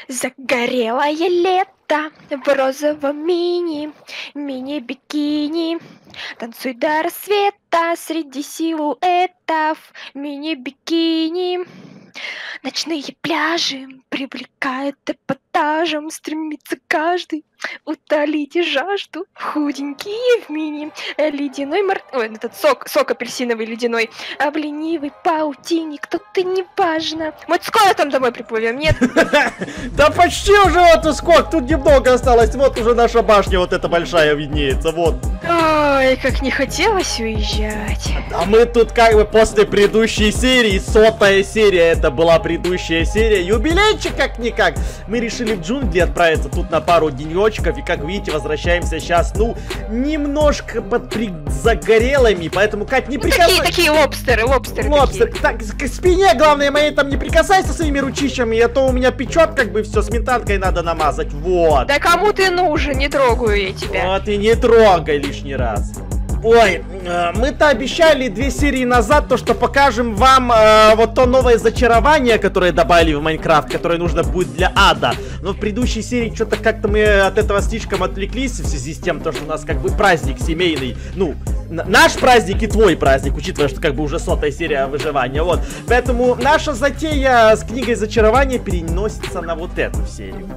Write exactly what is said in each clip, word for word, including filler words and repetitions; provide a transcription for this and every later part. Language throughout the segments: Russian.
Загорелое лето в розовом мини, мини-бикини. Танцуй до рассвета среди силуэтов, мини-бикини. Ночные пляжи привлекают эпатажем, стремится каждый утолить жажду. Худенькие в мини, ледяной мар... Ой, этот сок, сок апельсиновый ледяной, а в ленивой паутине кто-то неважно. Мы скоро там домой приплывем, нет? Да почти уже вот скок, тут немного осталось, вот уже наша башня вот эта большая виднеется, вот. Ой, как не хотелось уезжать. А мы тут как бы после предыдущей серии, сотая серия, это была предыдущая серия, юбилейчик как-никак. Мы решили в джунгли отправиться тут на пару денечков, и как видите, возвращаемся сейчас, ну, немножко под при... загорелыми, поэтому, Кать, не Ну, прикасайся. такие, такие лобстеры, лобстеры. Лобстер, такие. так, к спине, главное, моей там не прикасайся своими ручищами, а то у меня печет, как бы, все, сметанкой надо намазать, вот. Да кому ты нужен, не трогаю я тебя. Вот и не трогай лишний раз. Ой, э, мы-то обещали две серии назад то, что покажем вам э, вот то новое зачарование, которое добавили в Майнкрафт, которое нужно будет для ада. Но в предыдущей серии что-то как-то мы от этого слишком отвлеклись в связи с тем, то, что у нас как бы праздник семейный. Ну, наш праздник и твой праздник, учитывая, что как бы уже сотая серия выживания, вот. Поэтому наша затея с книгой зачарования переносится на вот эту серию.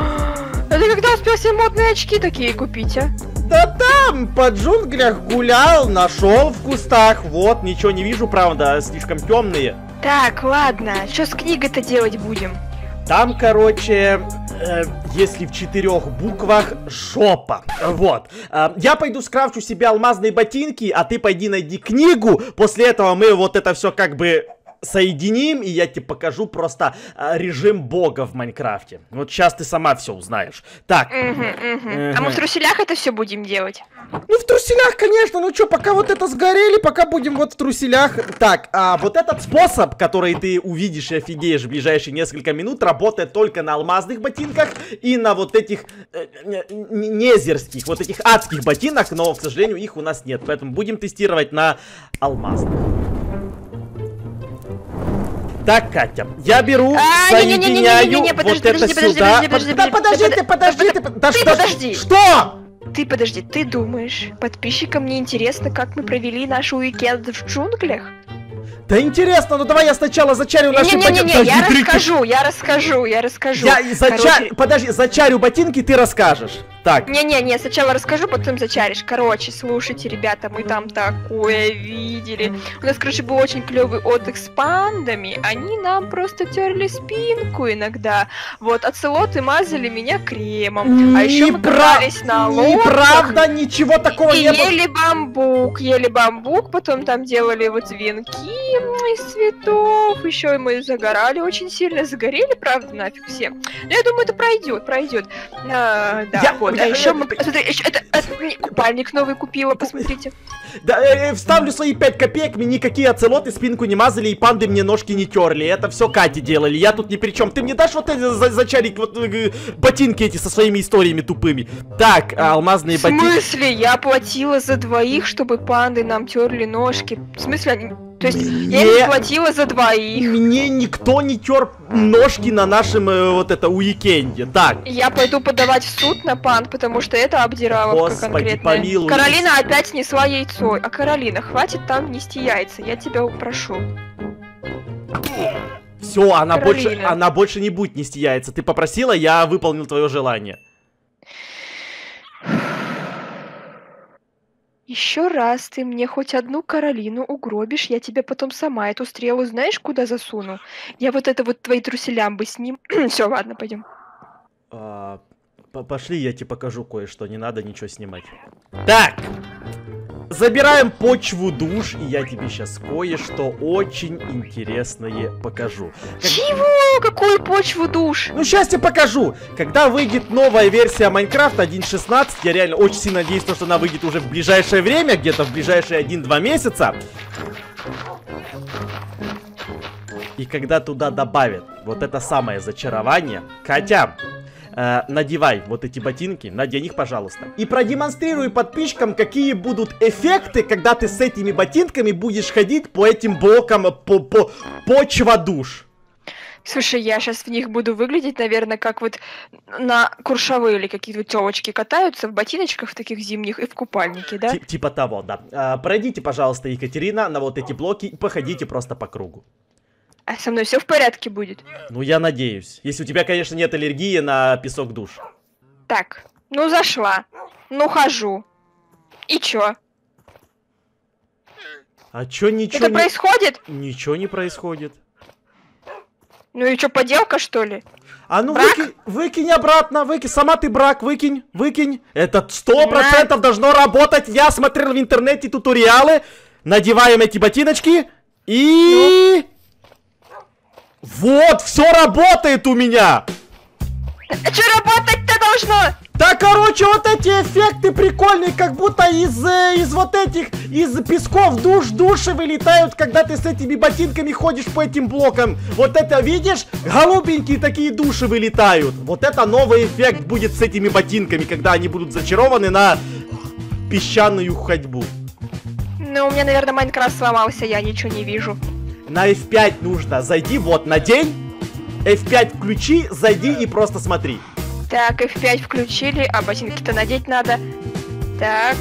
А ты когда успел себе модные очки такие купить, а? Да там, по джунглях гулял, нашел в кустах, вот, ничего не вижу, правда, слишком темные. Так, ладно, что с книгой-то делать будем? Там, короче, э, если в четырех буквах, жопа. Вот. Э, я пойду скрафчу себе алмазные ботинки, а ты пойди найди книгу. После этого мы вот это все как бы соединим, и я тебе покажу просто э, режим бога в Майнкрафте. Вот сейчас ты сама все узнаешь. Так. Угу, угу. А мы в труселях это все будем делать? Ну, в труселях, конечно. Ну что, пока вот это сгорели, пока будем вот в труселях. Так, а вот этот способ, который ты увидишь и офигеешь в ближайшие несколько минут, работает только на алмазных ботинках и на вот этих э, незерских, вот этих адских ботинок, но, к сожалению, их у нас нет. Поэтому будем тестировать на алмазных. Так, Катя, я беру, а, соединяю не, не, не, не, не, не, вот подожди, это подожди, сюда. Подожди, подожди, да подождите, подождите, подожди, да, ты что, подожди. Что? Ты подожди, ты думаешь, подписчикам не интересно, как мы провели наш уикенд в джунглях? Да интересно, ну давай я сначала зачарю наши ботинки. Не-не-не, я расскажу, я расскажу, я расскажу. Я зачарю, подожди, зачарю ботинки, ты расскажешь. Так. Не-не-не, сначала расскажу, потом зачаришь. Короче, слушайте, ребята, мы там такое видели. У нас, короче, был очень клевый отдых с пандами. Они нам просто терли спинку иногда. Вот, оцелоты мазали меня кремом. А еще мы катались на лодках. Неправда, ничего такого и не было. ели бамбук, ели бамбук, потом там делали вот венки из цветов. Еще мы загорали очень сильно. Загорели, правда, нафиг все. Но я думаю, это пройдет, пройдет. А, да, я, вот. А я, еще я, мы... Смотри, еще это, это... Купальник новый купила, посмотрите. Да, э, вставлю свои пять копеек, мне никакие оцелоты спинку не мазали и панды мне ножки не терли. Это все Кати делали, я тут ни при чем. Ты мне дашь вот эти за зачарик, вот э, ботинки эти со своими историями тупыми? Так, алмазные ботинки. В смысле? Я платила за двоих, чтобы панды нам терли ножки. В смысле, они... То есть мне... я не платила за двоих. Мне никто не тер ножки на нашем э, вот это уикенде. Так. Я пойду подавать в суд на панд, потому что это обдираловка конкретная. Помилуй. Каролина опять снесла яйцо. А Каролина, хватит там нести яйца, я тебя прошу. Все, она больше, она больше не будет нести яйца. Ты попросила, я выполнил твое желание. Еще раз ты мне хоть одну Каролину угробишь, я тебе потом сама эту стрелу знаешь куда засуну? Я вот это вот твои труселям бы с ним. Все, ладно, пойдем. А, пошли, я тебе покажу кое-что, не надо ничего снимать. Так, забираем почву душ, и я тебе сейчас кое-что очень интересное покажу. Как... Чего? Какую почву душ? Ну, сейчас тебе покажу. Когда выйдет новая версия Майнкрафта один точка шестнадцать, я реально очень сильно надеюсь, что она выйдет уже в ближайшее время, где-то в ближайшие один-два месяца. И когда туда добавят вот это самое зачарование, Катя... Э, надевай вот эти ботинки, надень их, пожалуйста. И продемонстрируй подписчикам, какие будут эффекты, когда ты с этими ботинками будешь ходить по этим блокам, по, по почва душ. Слушай, я сейчас в них буду выглядеть, наверное, как вот на Куршаве или какие-то тёлочки катаются в ботиночках в таких зимних и в купальнике, да? Т типа того, да. А, пройдите, пожалуйста, Екатерина, на вот эти блоки и походите просто по кругу. А со мной все в порядке будет? Ну, я надеюсь. Если у тебя, конечно, нет аллергии на песок душ. Так, ну зашла. Ну хожу. И чё? А чё ничего Это не... происходит? Ничего не происходит. Ну и чё, поделка, что ли? А ну Брак? выкинь, выкинь обратно, выкинь. Сама ты брак, выкинь, выкинь. Это сто процентов должно работать. Я смотрел в интернете туториалы. Надеваем эти ботиночки. И... Ну? Вот, все работает у меня. А чё работать-то должно? Да, короче, вот эти эффекты прикольные, как будто из, э, из вот этих, из песков душ, души вылетают, когда ты с этими ботинками ходишь по этим блокам. Вот это, видишь? Голубенькие такие души вылетают. Вот это новый эффект будет с этими ботинками, когда они будут зачарованы на песчаную ходьбу. Ну, у меня, наверное, Майнкрафт сломался, я ничего не вижу. На эф пять нужно. Зайди, вот, надень. эф пять включи, зайди и просто смотри. Так, эф пять включили, а ботинки-то надеть надо. Так.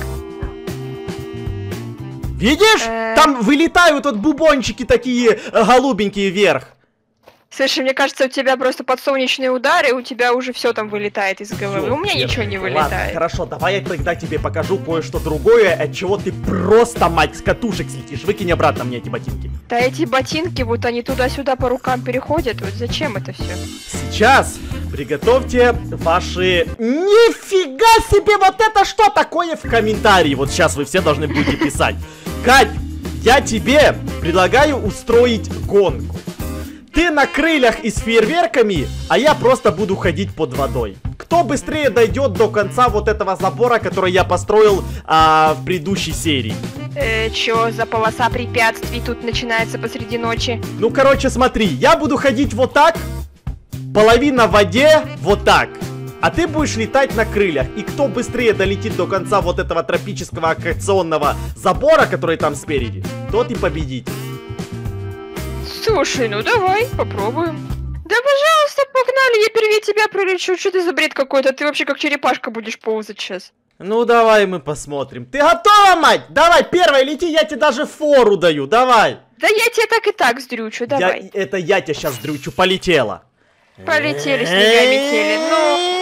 Видишь? Э. Там вылетают вот бубончики такие э, голубенькие вверх. Слушай, мне кажется, у тебя просто подсолнечные удары, и у тебя уже все там вылетает из головы. Всё, У меня Кир, ничего не ладно, вылетает. хорошо, давай я тогда тебе покажу кое-что другое, от чего ты просто, мать, с катушек слетишь. Выкинь обратно мне эти ботинки. Да эти ботинки, вот они туда-сюда по рукам переходят. Вот зачем это все? Сейчас приготовьте ваши... Нифига себе, вот это что такое в комментарии? Вот сейчас вы все должны будете писать. Кать, я тебе предлагаю устроить гонку. Ты на крыльях и с фейерверками, а я просто буду ходить под водой. Кто быстрее дойдет до конца вот этого забора, который я построил а, в предыдущей серии? Э, чё за полоса препятствий тут начинается посреди ночи? Ну, короче, смотри, я буду ходить вот так, половина в воде, вот так. А ты будешь летать на крыльях. И кто быстрее долетит до конца вот этого тропического аккреционного забора, который там спереди, тот и победит. Слушай, ну давай, попробуем. Да пожалуйста, погнали, я первее тебя пролечу. Что ты за бред какой-то? Ты вообще как черепашка будешь ползать сейчас. Ну давай мы посмотрим. Ты готова, мать? Давай, первая лети, я тебе даже фору даю, давай. Да я тебе так и так сдрючу, давай. Я, это я тебя сейчас дрючу, полетела. Полетели снега метели, ну...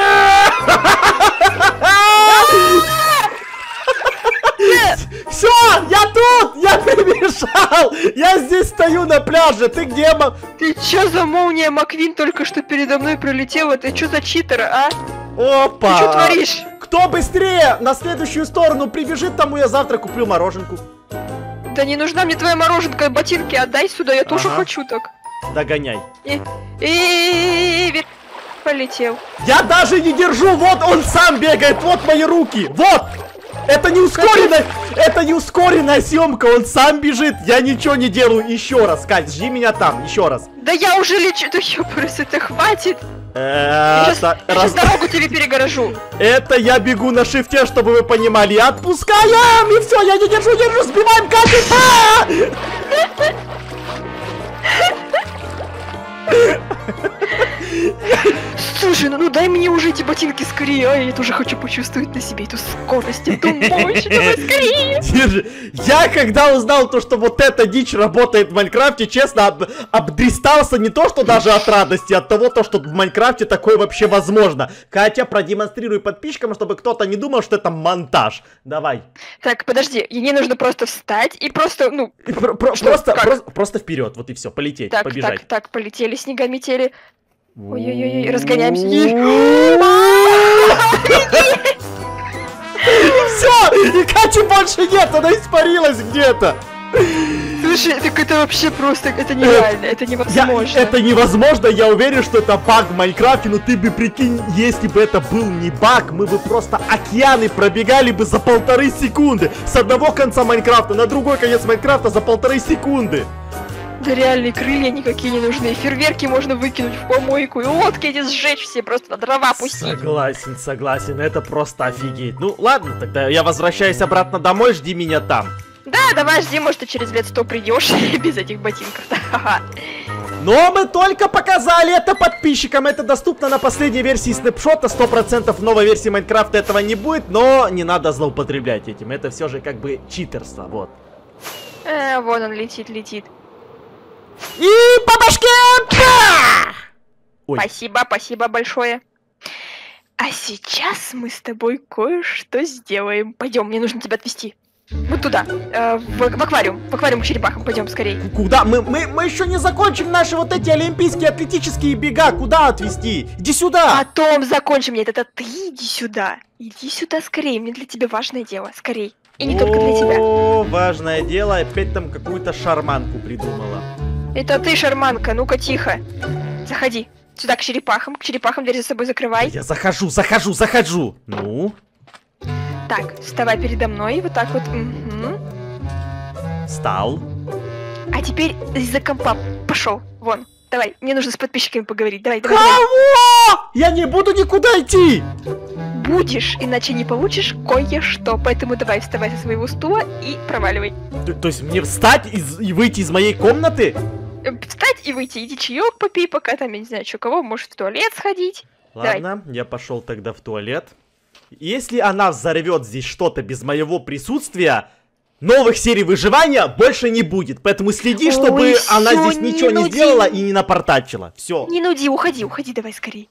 Все, я тут, я прибежал, я здесь стою на пляже, ты где, ма... Ты чё за молния, Маквин только что передо мной пролетела? Ты чё за читер, а? Опа! Ты чё творишь? Кто быстрее на следующую сторону прибежит, тому я завтра куплю мороженку. Да не нужна мне твоя мороженка, ботинки отдай сюда, я тоже Ага. хочу так. Догоняй. И... и... полетел. Я даже не держу, вот он сам бегает, вот мои руки, вот! Это не ускоренная, это не ускоренная съемка, он сам бежит, я ничего не делаю. Еще раз, Кать, жди меня там, еще раз. Да я уже лечу, да ёпрст, это хватит. Я Это, сейчас, я раз- сейчас дорогу тебе перегорожу. это я бегу на шифте, чтобы вы понимали. Отпускаем, и все, я не держу, держу, сбиваем Катю. А! Слушай, ну, ну дай мне уже эти ботинки скорее, а я тоже хочу почувствовать на себе эту скорость, эту мощь, давай скорее. Держи. Я когда узнал то, что вот эта дичь работает в Майнкрафте, честно, об, обдристался не то, что даже от радости, от того, то, что в Майнкрафте такое вообще возможно. Катя, продемонстрируй подписчикам, чтобы кто-то не думал, что это монтаж. Давай. Так, подожди, мне нужно просто встать и просто, ну... И про- про- Что, просто, как? просто, просто вперед, вот и все, полететь, Так, побежать. так, так, полетели снега метели. Ой-ой-ой, разгоняемся. Все, и Кати больше нет, она испарилась где-то. Слушай, так это вообще просто, это нереально, это Я- невозможно. это невозможно, я уверен, что это баг в Майнкрафте, но ты бы прикинь, если бы это был не баг, мы бы просто океаны пробегали бы за полторы секунды. С одного конца Майнкрафта на другой конец Майнкрафта за полторы секунды. Да реальные крылья никакие не нужны, фейерверки можно выкинуть в помойку, и лодки эти сжечь все, просто на дрова пустить. Согласен, согласен, это просто офигеть. Ну ладно, тогда я возвращаюсь обратно домой, жди меня там. Да, давай жди, может ты через лет сто придешь без этих ботинков. Ха-ха. Но мы только показали это подписчикам. Это доступно на последней версии снапшота. сто процентов в новой версии Майнкрафта этого не будет. Но не надо злоупотреблять этим. Это все же как бы читерство. Вот. Э, вон он летит, летит. И по башке! Ой. Спасибо, спасибо большое. А сейчас мы с тобой кое-что сделаем. Пойдем, мне нужно тебя отвезти. Вот туда, э, в, в аквариум, в аквариум к черепахам, пойдем скорее. Куда? Мы, мы, мы еще не закончим наши вот эти олимпийские атлетические бега. Куда отвезти? Иди сюда. Потом закончим. Нет, это ты иди сюда. Иди сюда скорее, мне для тебя важное дело. Скорей. И не только для тебя. О, важное дело. Опять там какую-то шарманку придумала. Это ты, шарманка, ну-ка тихо. Заходи. Сюда к черепахам. К черепахам дверь за собой закрывай. Я захожу, захожу, захожу. Ну? Так, вставай передо мной, вот так вот. Угу. Встал. А теперь из-за компа пошел. Вон. Давай, мне нужно с подписчиками поговорить. Давай, давай. Кого? Давай. Я не буду никуда идти. Будешь, иначе не получишь кое-что. Поэтому давай, вставай со своего стула и проваливай. То, то есть мне встать из, и выйти из моей комнаты? Встать и выйти. Иди чаек попей, пока там, я не знаю, что кого. Может в туалет сходить. Ладно, давай. Я пошел тогда в туалет. Если она взорвет здесь что-то без моего присутствия, новых серий выживания больше не будет. Поэтому следи, Ой, чтобы всё, она здесь не ничего не нуди. сделала и не напортачила. Все. Не нуди, уходи, уходи, давай скорей.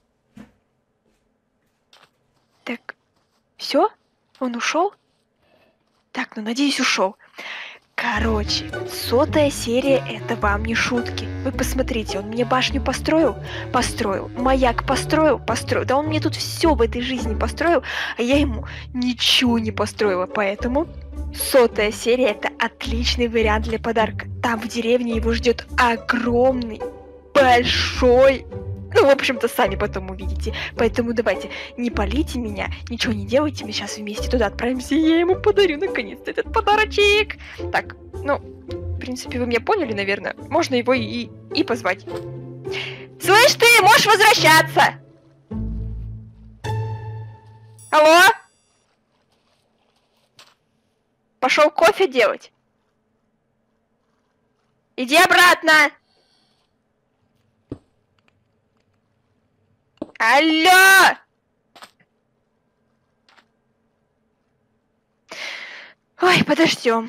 Так, все? Он ушел? Так, ну надеюсь, ушел. Короче, сотая серия — это вам не шутки. Вы посмотрите, он мне башню построил? Построил. Маяк построил? Построил. Да он мне тут все в этой жизни построил, а я ему ничего не построила. Поэтому сотая серия — это отличный вариант для подарка. Там в деревне его ждет огромный, большой... Ну, в общем-то, сами потом увидите. Поэтому давайте, не палите меня, ничего не делайте, мы сейчас вместе туда отправимся, и я ему подарю наконец-то этот подарочек. Так, ну, в принципе, вы меня поняли, наверное. Можно его и, и позвать. Слышь ты, можешь возвращаться! Алло? Пошел кофе делать? Иди обратно! Алло! Ой, подождем.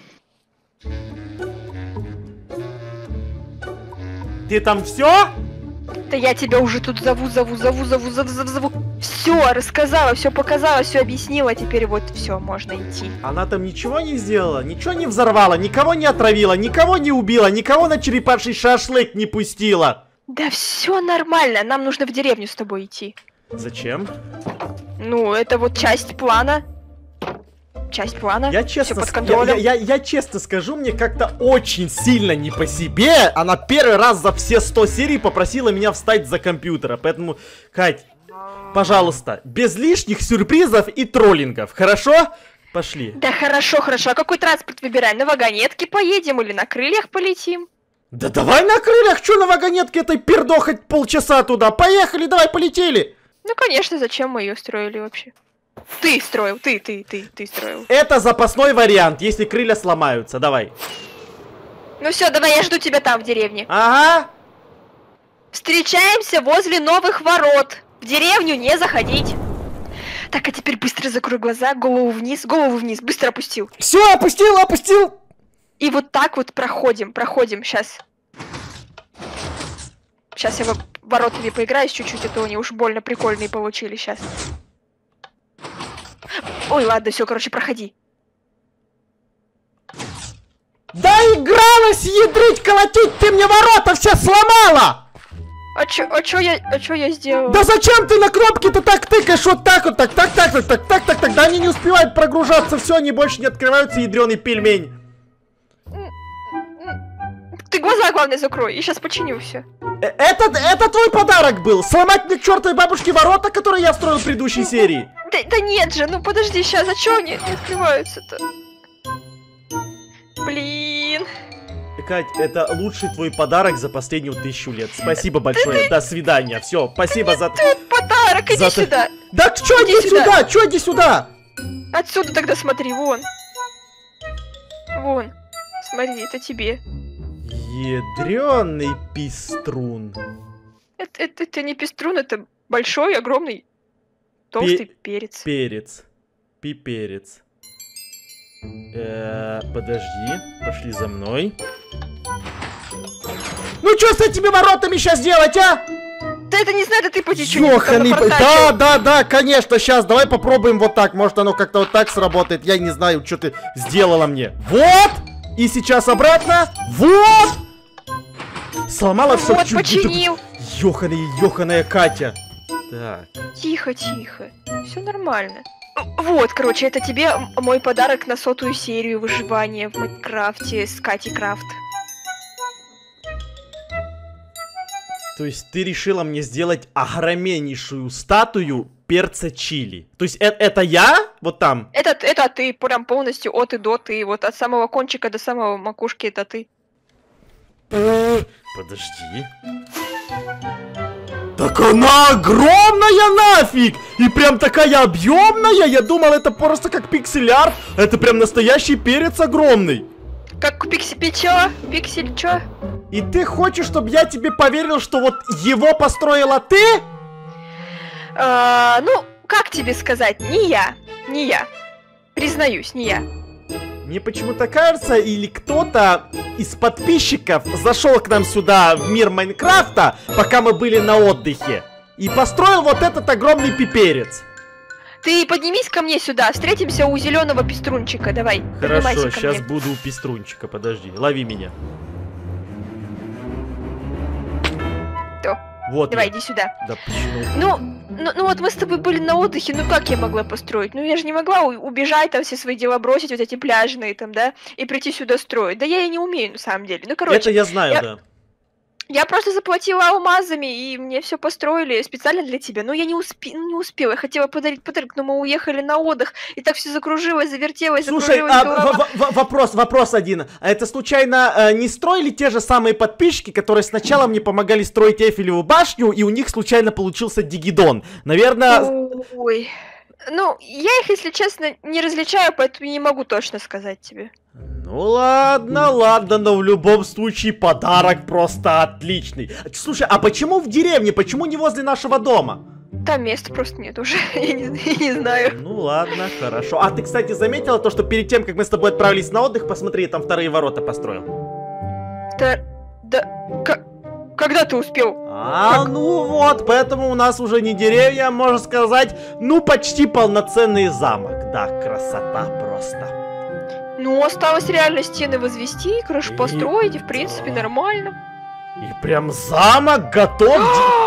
Ты там все? Да я тебя уже тут зову, зову, зову, зову, зову, зову, зову. Все, рассказала, все показала, все объяснила, теперь вот все, можно идти. Она там ничего не сделала, ничего не взорвала, никого не отравила, никого не убила, никого на черепаший шашлык не пустила. Да все нормально, нам нужно в деревню с тобой идти. Зачем? Ну, это вот часть плана. Часть плана. Я честно, Всё под я, контролем. я, я, я честно скажу, мне как-то очень сильно не по себе. Она первый раз за все сто серий попросила меня встать за компьютера. Поэтому, Кать, пожалуйста, без лишних сюрпризов и троллингов, хорошо? Пошли. Да хорошо, хорошо. А какой транспорт выбираем? На вагонетке поедем или на крыльях полетим? Да давай на крыльях, что на вагонетке этой пердохать полчаса туда? Поехали, давай, полетели. Ну, конечно, зачем мы ее строили вообще? Ты строил, ты, ты, ты, ты строил. Это запасной вариант, если крылья сломаются, давай. Ну все, давай, я жду тебя там, в деревне. Ага. Встречаемся возле новых ворот. В деревню не заходить. Так, а теперь быстро закрой глаза, голову вниз, голову вниз, быстро опустил. Все, опустил, опустил. И вот так вот проходим, проходим, сейчас. Сейчас я в воротами поиграюсь чуть-чуть, а то они уж больно прикольные получили сейчас. Ой, ладно, все, короче, проходи. Да игралась, ядрить, колотить, ты мне ворота все сломала! А чё, а чё я, а чё я сделала? Да зачем ты на кнопки-то так тыкаешь, вот так вот, так, так, так, так, так, так, так, так, да они не успевают прогружаться, все, они больше не открываются, ядреный пельмень. Ты глаза, главное, закрой, я сейчас починю все. Это, это твой подарок был, сломать мне к чертовой бабушке ворота, которые я строил в предыдущей серии. Да, да нет же, ну подожди, сейчас, а чё они не открываются-то? Блин. Кать, это лучший твой подарок за последнюю тысячу лет. Спасибо большое, до свидания, все, спасибо за... Тут подарок, иди за... сюда. Да чё иди, иди сюда, сюда? Чё иди сюда? Отсюда тогда смотри, вон. Вон, смотри, это тебе. Ядрёный пиструн. Это, это, это не пеструн, это большой, огромный, толстый Пе перец. Перец. Пиперец. Э, подожди, пошли за мной. Ну что с этими воротами сейчас делать, а? Да это не знаю, да ты потечешь. Ёханый, да, да, да, конечно, сейчас давай попробуем вот так. Может оно как-то вот так сработает. Я не знаю, что ты сделала мне. Вот! И сейчас обратно. Вот! Сломала все. Вот, починил. Ёханая, ёханая Катя. Так. Тихо, тихо. Все нормально. Вот, короче, это тебе мой подарок на сотую серию выживания в Майнкрафте с Катей Крафт. То есть ты решила мне сделать огромнейшую статую перца чили. То есть это, это я? Вот там? Это, это ты, прям полностью от и до ты. Вот от самого кончика до самого макушки это ты. Подожди. Так она огромная нафиг! И прям такая объемная! Я думал, это просто как пиксель-арт. Это прям настоящий перец огромный. Как пиксель чё? Пиксель чё? И ты хочешь, чтобы я тебе поверил, что вот его построила ты? А, ну, как тебе сказать? Не я. Не я. Признаюсь, не я. Мне почему-то кажется, или кто-то из подписчиков зашел к нам сюда в мир Майнкрафта, пока мы были на отдыхе, и построил вот этот огромный пиперец. Ты поднимись ко мне сюда, встретимся у зеленого пеструнчика, давай. Хорошо, сейчас буду у пеструнчика, подожди, лови меня. То. Вот. Давай, я. иди сюда. Да почему? Ну, ну, ну вот мы с тобой были на отдыхе, ну как я могла построить? Ну я же не могла убежать, там все свои дела бросить, вот эти пляжные там, да, и прийти сюда строить. Да я и не умею, на самом деле. Ну, короче. Это я знаю, я... да. Я просто заплатила алмазами, и мне все построили специально для тебя. Но я не, успе... не успела, я хотела подарить подарок, но мы уехали на отдых, и так все закружилось, завертелось, Слушай, закружилось. а, вопрос, вопрос один. А это случайно э, не строили те же самые подписчики, которые сначала мне помогали строить Эйфелеву башню, и у них случайно получился Дигидон? Наверное... Ой, ну, я их, если честно, не различаю, поэтому не могу точно сказать тебе. Ну ладно, ладно, но в любом случае подарок просто отличный. Слушай, а почему в деревне? Почему не возле нашего дома? Там места просто нет уже, я не, я не знаю. Ну ладно, хорошо. А ты, кстати, заметила то, что перед тем, как мы с тобой отправились на отдых, посмотри, я там вторые ворота построил? Да, да, к когда ты успел? А, как? Ну вот, поэтому у нас уже не деревня, можно сказать, ну почти полноценный замок. Да, красота просто. Ну, осталось реально стены возвести, крышу и... построить, и в принципе да. Нормально. И прям замок готов.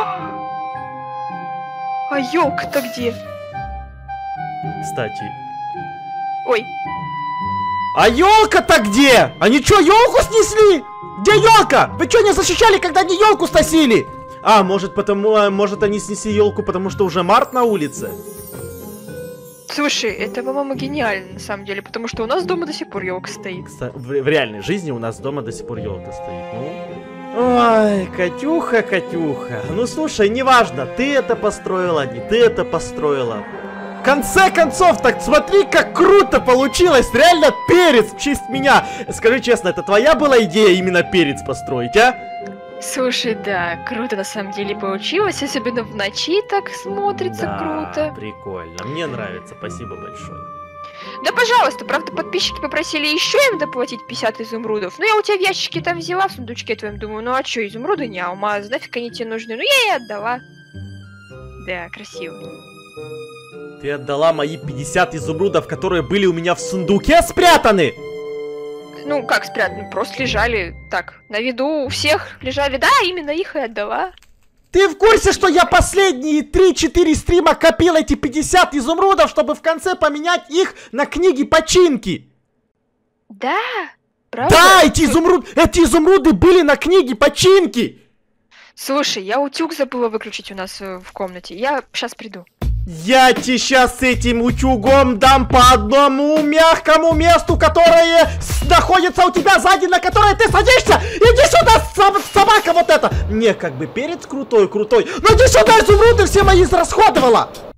А елка-то где? Кстати. Ой. А елка-то где? Они что, елку снесли? Где елка? Вы что, не защищали, когда они елку сносили? А, может потому, может они снесли елку, потому что уже март на улице? Слушай, это, по-моему, гениально, на самом деле, потому что у нас дома до сих пор елка стоит. В, в реальной жизни у нас дома до сих пор елка стоит. Ну, ой, Катюха, Катюха. Ну, слушай, неважно, ты это построила, не ты это построила. В конце концов, так смотри, как круто получилось. Реально перец в честь меня. Скажи честно, это твоя была идея именно перец построить, а? Слушай, да, круто на самом деле получилось, особенно в ночи так смотрится да, круто. Прикольно, мне нравится, спасибо большое. Да, пожалуйста, правда, подписчики попросили еще им доплатить пятьдесят изумрудов. Ну, я у тебя в ящике там взяла, в сундучке твоем, думаю, ну а что, изумруды не алмазы, нафиг они тебе нужны? Ну, я и отдала. Да, красиво. Ты отдала мои пятьдесят изумрудов, которые были у меня в сундуке спрятаны? Ну, как спрятаны? Просто лежали так, на виду у всех лежали. Да, именно их и отдала. Ты в курсе, что я последние три-четыре стрима копил эти пятьдесят изумрудов, чтобы в конце поменять их на книги починки? Да, правда? Да, эти, изумруд... эти изумруды были на книге починки! Слушай, я утюг забыла выключить у нас в комнате. Я сейчас приду. Я тебе сейчас с этим утюгом дам по одному мягкому месту, которое находится у тебя сзади, на которое ты садишься. Иди сюда, собака вот эта. Не, как бы перец крутой, крутой. Но иди сюда, изумруды все мои израсходовала.